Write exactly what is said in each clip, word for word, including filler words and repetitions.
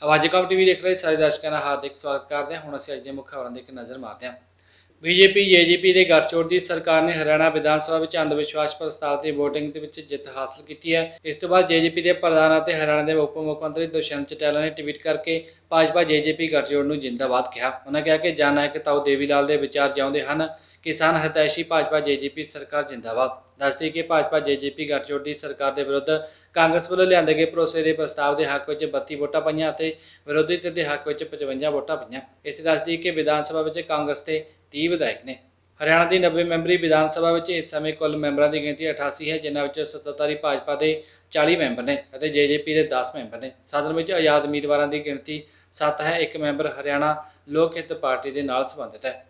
आवाज़ टीवी देख रहे सारे दर्शकों का हार्दिक स्वागत करते हैं। हुण असीं अज दी मुख खबरां दी एक नज़र मारते हैं। बीजेपी जेजेपी के गठजोड़ की सरकार ने हरियाणा विधान सभा में अंधविश्वास प्रस्ताव की वोटिंग के जित हासिल की है। इस तो बाद जेजेपी के प्रधान और हरियाणा के उप मुख्यमंत्री दुष्यंत चौटाला ने ट्वीट करके भाजपा जेजेपी गठजोड़ को जिंदाबाद कहा। उन्होंने कहा कि जन नायक ताऊ देवीलाल के विचार जिउंदे हन, किसान हितैषी भाजपा जेजेपी सरकार जिंदाबाद। दस दी कि भाजपा जेजेपी गठजोड़ की सरकार के विरुद्ध कांग्रेस वालों लिआंदे गए भरोसे के प्रस्ताव के हक में बत्ती वोटां पाईयां ते विरोधी धिर के हक में पचवंजा वोटां पाईयां। इस दस दी कि विधान सभा में कांग्रेस के तीह विधायक ने। हरियाणा की नब्बे मैंबरी विधान सभा में इस समय कुल मैंबरों की गिनती अठासी है, जिन्होंने सतहत्तर भाजपा के चाली मैंबर ने और जेजेपी के दस मैंबर ने। सदन में आजाद उम्मीदवारों की गिनती सत्त है। एक मैंबर हरियाणा लोक हित पार्टी के नाल संबंधित है।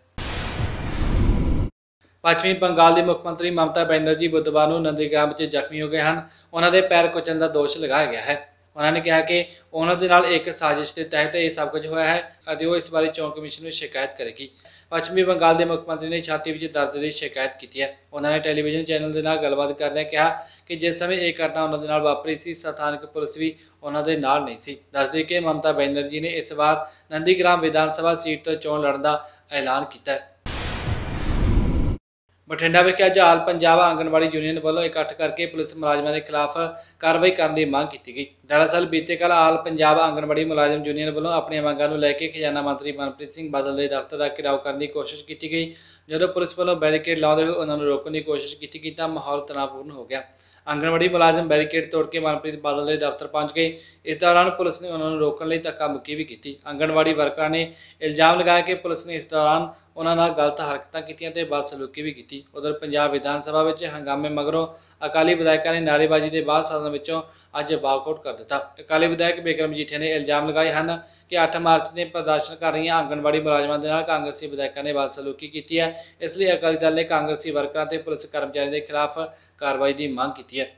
पश्चिमी बंगाल की मुख्यमंत्री ममता बनर्जी बुधवार को नंदीग्राम में जख्मी हो गए हैं। उन्होंने पैर कुचलने का दोष लगाया गया है। उन्होंने कहा कि उन्होंने नाल एक साजिश के तहत यह सब कुछ होया है और वो इस बारे चोण कमीशन में शिकायत करेगी। पश्चिमी बंगाल के मुख्यमंत्री ने छाती में दर्द की शिकायत की है। उन्होंने टेलीविजन चैनल के नाल गलबात करदे कहा कि जिस समय एक घटना उन्होंने नाल वापरी सी, स्थानक पुलिस भी उन्होंने नाल नहीं सी। दस दी कि ममता बनर्जी ने इस बार नंदीग्राम विधानसभा सीट तो चोण लड़न का ऐलान किया है। बठिंडा में अज आल पंजाब आंगनवाड़ी यूनियन वालों इकट्ठ करके पुलिस मुलाजमों के खिलाफ कार्रवाई करने की मांग की गई। दरअसल बीते कल आल पंजाब आंगनवाड़ी मुलाजम यूनियन वालों अपन मांगों को लैके खजाना मंत्री मनप्रीत सिंह बादल के दफ्तर का घिराव करने की कोशिश की गई। जो पुलिस वालों बैरीकेड लाते हुए उन्होंने रोकने की कोशिश की गई तो माहौल तनावपूर्ण हो गया। आंगनवाड़ी मुलाजम बैरीकेड तोड़ के मनप्रीत बादल के दफ्तर पहुंच गए। इस दौरान पुलिस ने उन्होंने रोकने लिए धक्का मुक्की भी की। आंगनवाड़ी वर्करां ने इल्जाम लगाया कि पुलिस ने इस दौरान उन्होंने गलत हरकतां कीतियां ते बदसलूकी भी की। उधर पंजाब विधान सभा में हंगामे मगरों अकाली विधायकों ने नारेबाजी के बाद सदन विचों अज वाकआउट कर दिता। अकाली विधायक बिक्रम मजीठिया ने इल्जाम लगाए हैं कि अठ मार्च ने प्रदर्शन कर रही आंगनवाड़ी मुलाजमों के नाल कांग्रेसी विधायकों ने बदसलूकी की है। इसलिए अकाली दल ने कांग्रेसी वर्करां ते पुलिस कर्मचारियों के खिलाफ कार्रवाई की मांग की है।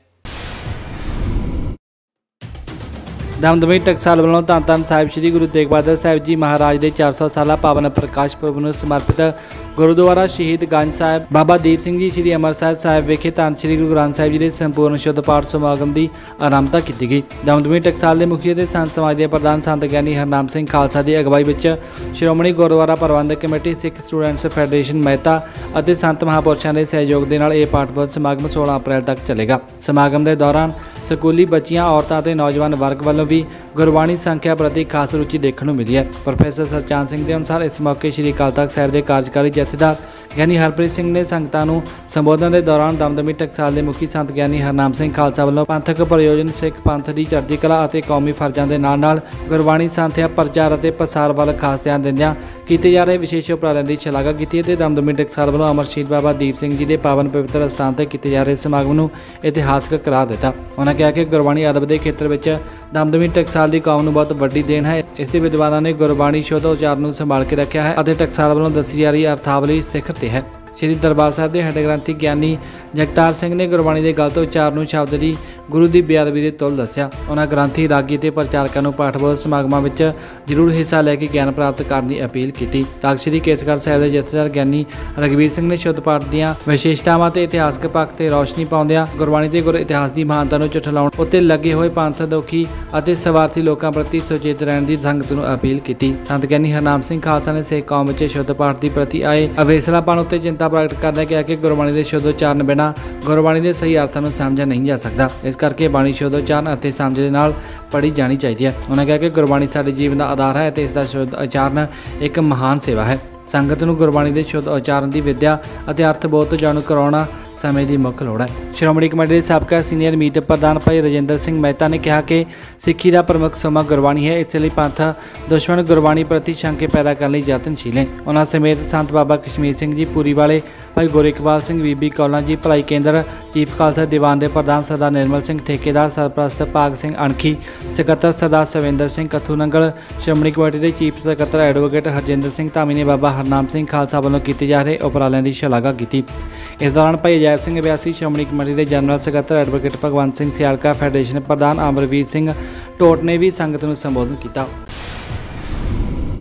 दमदमी टकसाल वालों धन धन साहिब श्री गुरु तेग बहादुर साहिब जी महाराज के चार सौ साल पावन प्रकाश पुरब में समर्पित गुरुद्वारा शहीद गंज साहिब बाबा दीप सिंह जी श्री अमृतसर साहिब विखे धन श्री गुरु ग्रंथ साहिब जी के संपूर्ण शुद्ध पाठ समागम की आरंभता की गई। दमदमी टकसाल के मुखिया ते संत समाज के प्रधान संत ज्ञानी हरनाम सिंह खालसा की अगवाई में Shiromani Gurdwara Prabandhak committee Sikh students federation Mehta और संत महापुरुषों के सहयोग के नाल यह पाठबोध समागम सोलह अप्रैल तक चलेगा। समागम के दौरान स्कूली बच्चियां औरतां ते नौजवान वर्ग वालों भी गुरबाणी संख्या प्रति खास रुचि देखने को मिली है। प्रोफैसर सरचांद सिंह के अनुसार इस मौके श्री अकाल तख्त साहिब के कार्यकारी जथेदार ज्ञानी हरप्रीत सिंह ने संगतां नूं संबोधन के दौरान दमदमी टकसाल के मुखी संत ज्ञानी हरनाम सिंह खालसा वालों पंथक प्रयोजन सिख पंथ की चढ़ती कला और कौमी फर्जां के नाल नाल गुरबाणी संथਿਆ प्रचार और प्रसार वाल खास ध्यान दिंदियां किए जा रहे विशेष उपरालिਆਂ की शलाघा की। दमदमी टकसाल वालों अमर शहीद बाबा दीप सिंह जी के पावन पवित्र स्थान पर किए जा रहे समागम को इतिहासक करार दिता। उन्होंने कहा कि गुरबाणी अदब के खेत्र में दमदमी टकसाल की कौम को बहुत वड्डी देन है। इसके विद्वानों ने गुरबाणी शुद्ध उचार को संभाल के रखा है और टकसाल वालों दसी जा रही अर्थावली सिखर ते है। श्री दरबार साहिब के हेड ग्रंथी ज्ञानी जगतार सिंह ने गुरबाणी के गलत उचार को शब्द की गुरु की बेअदबी के तुल दसिया। उन्होंने ग्रंथी रागी ते प्रचारकों को पाठबोध समागमों में जरूर हिस्सा लैके ज्ञान प्राप्त करने की अपील की। तख्त श्री केसगढ़ साहिब के जथेदार ज्ञानी रघबीर सिंह ने शुद्ध पाठ दी विशेषतावां ते इतिहासक पक्ष से रोशनी पाउंदियां गुरबाणी के गुर इतिहास की महानता को झुठलाउण उत्ते लगे हुए पंथ दुखी और स्वार्थी लोगों प्रति सुचेत रहने की संगत को अपील की। संत ज्ञानी हरनाम सिंह खालसा ने सिख कौम में शुद्ध पाठ की प्रति आए अवेसलापन उत्ते चिंता प्रगट करदे कहा कि गुरबाणी के शुद्ध उचारण बिना गुरबाणी के सही अर्थों को समझा नहीं जा सकता। इस करके बाणी शुद्ध उचारण और समझ के नाल पढ़ी जानी चाहिए। उन्होंने कहा कि गुरबाणी साडे जीवन का आधार है और इसका शुद्ध उचारण एक महान सेवा है। संगत को गुरबाणी के शुद्ध उचारण की विद्या और अर्थबोध तो जाणू करवाना समय की मुख्य लोड़ है। श्रोमणी कमेटी के साबका सीनियर मीत प्रधान भाई राजेंद्र सिंह मेहता ने कहा कि सिक्खी का प्रमुख सोमा गुरबाणी है, इसलिए पंथ दुश्मन गुरबाणी प्रति शंके पैदा करने यत्नशील है। उन्होंने समेत संत बाबा कश्मीर सिंह जी पूरी वाले भाई गोरेकपाल सिंह बीबी कौला जी भलाई केंद्र चीफ खालसा दीवान के प्रधान सरदार निर्मल सिंह ठेकेदार सरप्रस्त भाग सिंह अणखी सकत्तर सरदार सविंदर सिंह कथू नंगल श्रोमणी कमेटी के चीफ सकत्तर एडवोकेट हरजिंदर सिंह धामी ने बाबा हरनाम सिंह खालसा वालों किए जा रहे उपरालिਆਂ की शलाघा की। इस दौरान भाई अजैब सिंह अभ्यासी श्रोमणी कमेटी के जनरल सकत्तर एडवोकेट भगवंत सिंह सियालका फैडरेशन प्रधान अमरवीर सिंह टोट ने भी संगत को संबोधन किया।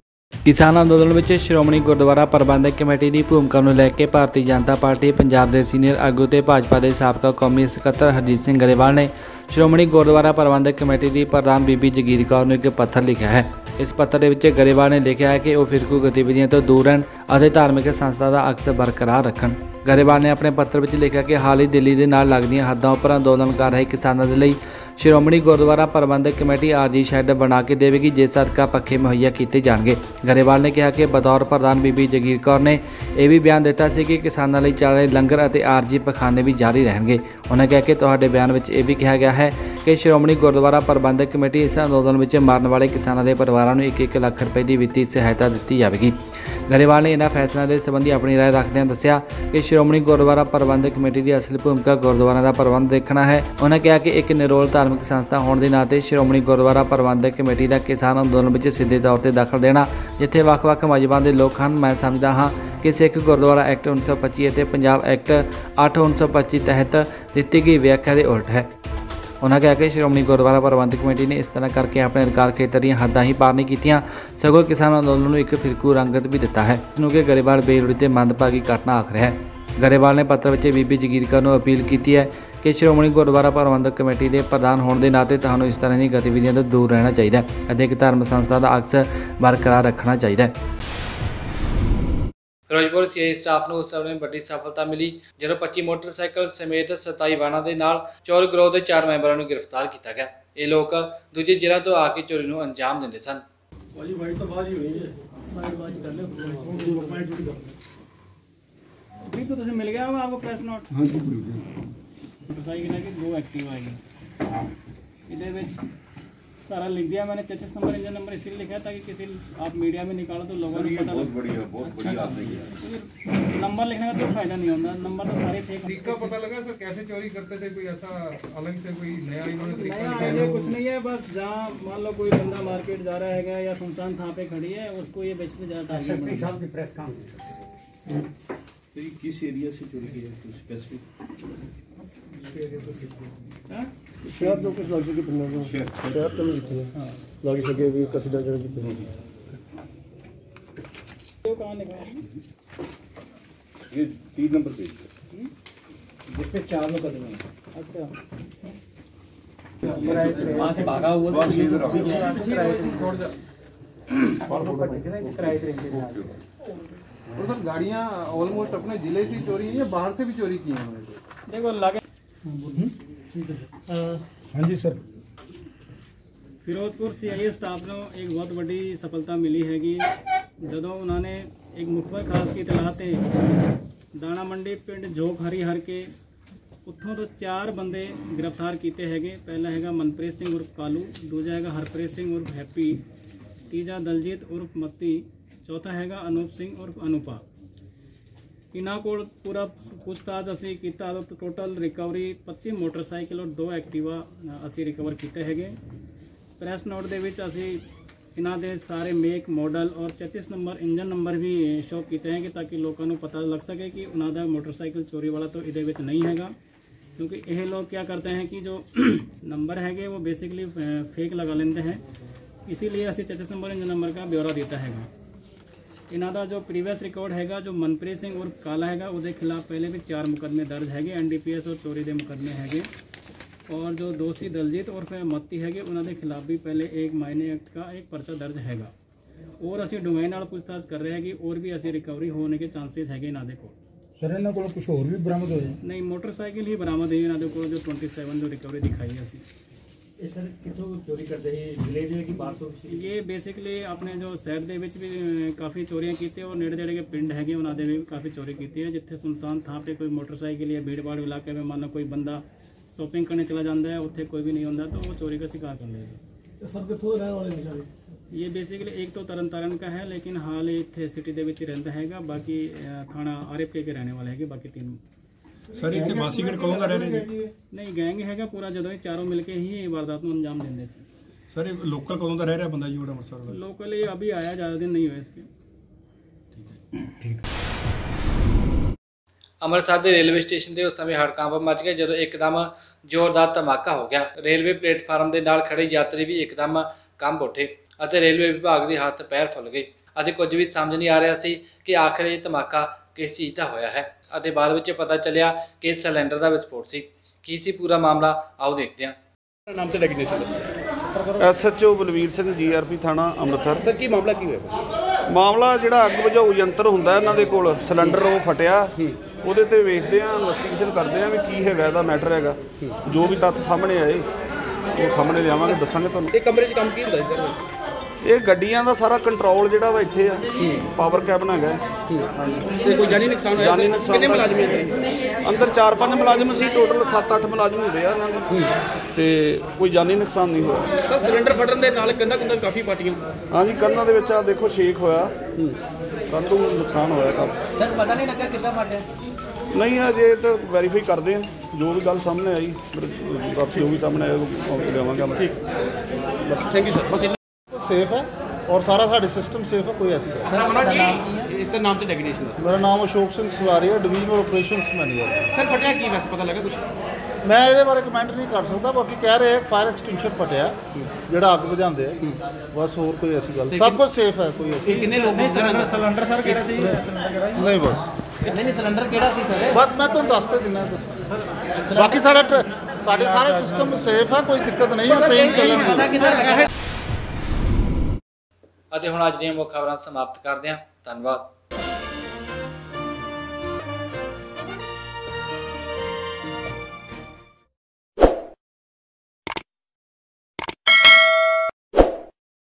किसान अंदोलन में श्रोमणी गुरुद्वारा प्रबंधक कमेटी की भूमिका को लैके भारतीय जनता पार्टी पंजाब के सीनियर आगू ते भाजपा के साबका कौमी सकत्तर हरजीत सिंह गरेवाल ने श्रोमणी गुरुद्वारा प्रबंधक कमेटी की प्रधान बीबी जगीर कौर ने एक पत्र लिखा है। इस पत्र के गरेवाल ने लिखा है कि वह फिरकू गतिविधियों तो दूर रहन और धार्मिक संस्था का अक्स बरकरार रखन। गरेवाल ने अपने पत्र में लिखा कि हाल ही दिल्ली के नाल लगदियां हदों पर अंदोलन कर रहे किसानों के लिए श्रोमणी Gurdwara Prabandhak committee RG shed बना के देगी, जिस सदका पखे मुहैया किए जाएंगे। गरेवाल ने कहा कि बतौर प्रधान बीबी जगीर कौर ने यह भी बयान दिता सी कि किसानों लिए चल रहे लंगर और आरजी पखाने भी जारी रहेंगे। उन्होंने कहा कि तुहाडे बयान में यह भी कहा गया है कि श्रोमणी गुरुद्वारा प्रबंधक कमेटी इस अंदोलन में मरन वाले किसानों के परिवारों को एक एक लाख रुपए की वित्तीय सहायता दी जाएगी। गरेवाल ने इन्होंने फैसलों के संबंधी अपनी राय रखदे दस्सिया कि श्रोमणी गुरुद्वारा प्रबंधक कमेटी की असली भूमिका गुरुद्वारा का प्रबंध देखना है। उन्होंने कहा कि एक निरोल धार्मिक संस्था होने के नाते श्रोमणी गुरुद्वारा प्रबंधक कमेटी का किसान अंदोलन में सीधे तौर पर दखल देना जिथे वख-वख मजहबां के लोग हैं। मैं समझदा हाँ कि सिख गुरुद्वारा एक्ट उन्नीस सौ पच्ची और पंजाब एक्ट अठ उन्नीस सौ पच्ची तहत दी गई व्याख्या के उल्ट है। उन्होंने कहा कि श्रोमणी गुरुद्वारा प्रबंधक कमेटी ने इस तरह करके अपने अधिकार खेतर दी हदां ही पार नहीं कीतियां, सगों किसान अंदोलन को एक फिरकू रंगत भी दिता है, जिसनूं कि गरेवाल बेलोड़ी ते मंदभागी घटना आख रहा है। गरेवाल ने पत्र में बीबी जगीर कौर को अपील की है कि श्रोमणी गुरुद्वारा प्रबंधक कमेटी के प्रधान होने के नाते तुहानूं इस तरह की गतिविधियों तो दूर रहना चाहिए और एक धार्मिक संस्था का अक्स बरकरार रखना चाहिए। फिरोजपुर सी आई स्टाफ को उस समय बड़ी सफलता मिली जो पच्ची मोटरसाइकिल समेत सताई वाहनों के नाल चोर गिरोह के चार मैंबरों को गिरफ्तार किया गया। ये लोग दूजे जिलों तो आके चोरी को अंजाम देते सन। मिल गया आपको प्रेस नोट मोटरसाइकिल की दो एक्टिव आएगी ये सारा लिख दिया मैंने, चेचिस नंबर इंजन नंबर इसलिए लिखा है ताकि किसी आप मीडिया में निकालो तो लोगों को पता बहुत बढ़िया बहुत बढ़िया आप है। नंबर लिखने का तो फायदा नहीं होता, नंबर तो सारे फेक। तरीका पता लगा सर कैसे चोरी करते थे? कोई ऐसा अलग से कोई नया इन्होंने तरीका निकाला? नया कुछ नहीं है, बस जहाँ मान लो कोई बंदा मार्केट जा रहा है या सुनसान थां पे खड़ी है उसको ये बेचने जाता है। प्रेस काम किस एरिया से चोरी की है स्पेसिफिक? शहर जो कुछ लग सके पिंडों शहर शहर तो नहीं थी हां लग सके भी कसीदा जगह की थी। ये कहां निकाला? ये तीन नंबर पेज जिस पे चार मुकदमे हैं। अच्छा वहां से भागा हुआ तो सर गाड़ियां ऑलमोस्ट अपने जिले से चोरी है या बाहर से भी चोरी की हैं? देखो लगे हाँ जी sir. Ferozepur C I staff को एक बहुत बड़ी सफलता मिली है कि ਜਦੋਂ उन्होंने एक मुखबर खास की इतलाह ते दाणा मंडी पिंड झोक हरीहर के उत्थों तो चार बंदे गिरफ्तार किए हैगे। पहला हैगा मनप्रीत सिंह उर्फ कालू, दूजा हैगा हरप्रीत सिंह उर्फ हैप्पी, तीजा दलजीत उर्फ मत्ती, चौथा हैगा अनूप सिंह उर्फ अनुपा। इन्हों को पूरा पूछताछ असी किया तो टोटल रिकवरी पच्ची मोटरसाइकिल और दो एक्टिवा असी रिकवर किए हैं। प्रेस नोट के असी इन्हों के सारे मेक मॉडल और चचिस नंबर इंजन नंबर भी शो किए हैं कि ताकि लोगों को पता लग सके कि उन्होंने मोटरसाइकिल चोरी वाला तो ये नहीं हैगा, क्योंकि यह लोग क्या करते हैं कि जो नंबर है वो बेसिकली फेक लगा लेते हैं, इसीलिए असी चचिस नंबर इंजन नंबर का ब्यौरा देता है। इन्हों का जो प्रीवियस रिकॉर्ड हैगा जो मनप्रीत सिंह उर्फ काला हैगा उसके खिलाफ पहले भी चार मुकदमे दर्ज है एन डी पी एस और चोरी के मुकदमे है। और जो दोषी दलजीत उर्फ मत्ती है उन्होंने खिलाफ भी पहले एक मायने एक्ट का एक पर्चा दर्ज हैगा। और असी डूंगाई नाल पूछताछ कर रहे हैं कि और भी असी रिकवरी होने के चांसेस है इन्होंने को। सर इन्होंने को कुछ और भी बरामद हो जाए? नहीं, मोटरसाइकिल ही बरामद है इन्होंने को जो ट्वेंटी सैवन जो रिकवरी दिखाई है असी। ये सर कितों चोरी करते हैं जिले जिले की बात हो? ये बेसिकली अपने जो शहर के भी काफ़ी चोरियां की और नेड़े नेड़े के पिंड है उन्होंने भी काफ़ी चोरी की है, जिथे सुनसान थां पे कोई मोटरसाइकिल या भीड़ भाड़ इलाके में मान लो कोई बंदा शॉपिंग करने चला जाता है उत्थे कोई भी नहीं होता तो वो चोरी का शिकार कर लेगा। सर कितों रहने वाले हैं? ये बेसिकली एक तो तरन तारण का है लेकिन हाल इतने सिटी के विच रहता है, बाकी थाना आर एफ के के रहने वाले है बाकी तीनों। सर इतने मासीगढ़ कौन का रह रहे हैं? नहीं, गैंग हैगा पूरा जो चारों मिलके ही वारदात में अंजाम देंगे से। सर लोकल कौन का रह रहा बंदा जी बड़ा अमृतसर? लोकल ये अभी आया, ज़्यादा दिन नहीं हुए इसके। अमृतसर के रेलवे स्टेशन से उस समय हड़कंप मच गया जो एकदम जोरदार धमाका हो गया। रेलवे प्लेटफार्म के नाल खड़े यात्री भी एकदम कंब उठे और रेलवे विभाग के हथ पैर फुल गए। ਅਤੇ ਕੁਝ ਵੀ ਸਮਝ ਨਹੀਂ ਆ ਰਿਹਾ ਸੀ ਕਿ ਆਖਰ ਇਹ ਧਮਾਕਾ ਕਿਸ ਚੀਜ਼ ਦਾ ਹੋਇਆ ਹੈ ਅਤੇ ਬਾਅਦ ਵਿੱਚ ਪਤਾ ਚੱਲਿਆ ਕਿ ਸਿਲੰਡਰ ਦਾ ਵਿਸਫੋਟ ਸੀ। ਕੀ ਸੀ ਪੂਰਾ ਮਾਮਲਾ, ਆਓ ਦੇਖਦੇ ਹਾਂ। ਨਾਮ ਤੇ designation S H O Balvir Singh G R ਪੀ ਥਾਣਾ ਅੰਮ੍ਰਿਤਸਰ। ਸਰ ਕੀ ਮਾਮਲਾ ਕੀ ਹੋਇਆ? ਮਾਮਲਾ ਜਿਹੜਾ ਅੱਗ ਬੁਝਾਊ ਯੰਤਰ ਹੁੰਦਾ ਇਹਨਾਂ ਦੇ ਕੋਲ, ਸਿਲੰਡਰ ਉਹ ਫਟਿਆ, ਉਹਦੇ ਤੇ ਵੇਖਦੇ ਆ, ਇਨਵੈਸਟੀਗੇਸ਼ਨ ਕਰਦੇ ਆ ਵੀ ਕੀ ਹੈਗਾ ਇਹਦਾ ਮੈਟਰ ਹੈਗਾ। ਜੋ ਵੀ ਤੱਥ ਸਾਹਮਣੇ ਆਏ ਉਹ ਸਾਹਮਣੇ ਲਿਆਵਾਂਗੇ, ਦੱਸਾਂਗੇ ਤੁਹਾਨੂੰ। ਇਹ ਕਮਰੇ 'ਚ ਕੰਮ ਕੀ ਹੁੰਦਾ ਸੀ ਸਰ? ਇਹ ਗੱਡੀਆਂ ਦਾ ਸਾਰਾ ਕੰਟਰੋਲ ਜਿਹੜਾ ਵਾ ਇੱਥੇ ਆ, ਪਾਵਰ ਕੈਬਨ ਹੈਗਾ। ਹਾਂਜੀ। ਤੇ ਕੋਈ ਜਾਨੀ ਨੁਕਸਾਨ ਹੋਇਆ? ਜਾਨੀ ਨੁਕਸਾਨ ਕਿੰਨੇ ਮੁਲਾਜ਼ਮ ਅੰਦਰ? ਅੰਦਰ ਚਾਰ ਪੰਜ ਮੁਲਾਜ਼ਮ ਸੀ, ਟੋਟਲ ਸੱਤ ਅੱਠ ਮੁਲਾਜ਼ਮ ਹੁੰਦੇ ਆ ਇਹਨਾਂ ਦੇ, ਤੇ ਕੋਈ ਜਾਨੀ ਨੁਕਸਾਨ ਨਹੀਂ ਹੋਇਆ। ਸਰ ਸਿਲੰਡਰ ਫਟਣ ਦੇ ਨਾਲ ਕੰਧਾਂ ਕੁੰਧਾਂ ਕਾਫੀ ਪਾਟੀਆਂ। ਹਾਂਜੀ, ਕੰਧਾਂ ਦੇ ਵਿੱਚ ਆ ਦੇਖੋ ਛੇਕ ਹੋਇਆ, ਕੰਧ ਨੂੰ ਨੁਕਸਾਨ ਹੋਇਆ ਕਾਫੀ। ਸਰ ਪਤਾ ਨਹੀਂ ਲੱਗਾ ਕਿੱਦਾਂ ਫਟਿਆ? ਨਹੀਂ ਅਜੇ ਤਾਂ ਵੈਰੀਫਾਈ ਕਰਦੇ ਆ, ਜੋ ਵੀ ਗੱਲ ਸਾਹਮਣੇ ਆਈ ਬਾਕੀ ਜੋ ਵੀ ਸਾਹਮਣੇ ਆਇਆ ਉਹ ਲਿਆਵਾਂਗਾ ਮੈਂ। Thank you sir. ਬਸ सेफ है और सारा साढ़े सिस्टम सेफ है, कोई ऐसी गल ਸਰ ਮਨੋਜ ਜੀ, ਇਸ ਨਾਮ ਤੇ ਡੈਗਨੇਸ਼ਨ नहीं। मेरा नाम अशोक सिंह सवारिया, डिवीजनल ऑपरेशंस मैनेजर। ਸਰ ਫਟਿਆ ਕੀ ਵੈਸੇ ਪਤਾ ਲੱਗਾ ਕੁਝ? मैं ये बारे कमेंट नहीं कर सकता, बाकी कह रहे हैं फायर एक्सटिंगुइशर फटिया ਜਿਹੜਾ ਅੱਗ ਬੁਝਾਉਂਦੇ ਆ, ਬਸ ਹੋਰ ਕੋਈ ਐਸੀ ਗੱਲ, ਸਭ ਕੁਝ ਸੇਫ ਹੈ, ਕੋਈ ਐਸੀ ਇਹ ਕਿੰਨੇ ਲੋਕ ਨੇ? ਸਿਲੰਡਰ ਸਿਲੰਡਰ ਸਰ ਕਿਹੜਾ ਸੀ? ਸਿਲੰਡਰ ਕਿਹੜਾ ਸੀ? ਨਹੀਂ, ਬਸ ਨਹੀਂ ਨਹੀਂ ਸਿਲੰਡਰ ਕਿਹੜਾ ਸੀ ਸਰ? ਬਸ ਮੈਂ ਤੁਹਾਨੂੰ ਦੱਸ ਤੇ ਦਿੰਦਾ ਦੱਸ। ਬਾਕੀ ਸਾਡਾ ਸਾਡੇ ਸਾਰੇ ਸਿਸਟਮ ਸੇਫ ਹੈ, ਕੋਈ ਦਿੱਕਤ ਨਹੀਂ ਹੈ, ਟ੍ਰੇਨ ਚੱਲਣ ਪਤਾ ਕਿੱਦਾਂ ਲੱਗਾ? ਅਤੇ ਹੁਣ ਅੱਜ ਦੀਆਂ ਮੁੱਖ ਖਬਰਾਂ ਸਮਾਪਤ ਕਰਦੇ ਹਾਂ। ਧੰਨਵਾਦ।